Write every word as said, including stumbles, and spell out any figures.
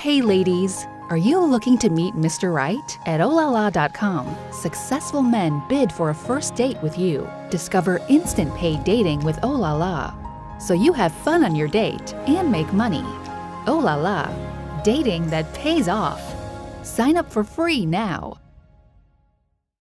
Hey ladies, are you looking to meet Mister Right? At Ohlala dot com, successful men bid for a first date with you. Discover instant paid dating with Ohlala, so you have fun on your date and make money. Ohlala, dating that pays off. Sign up for free now.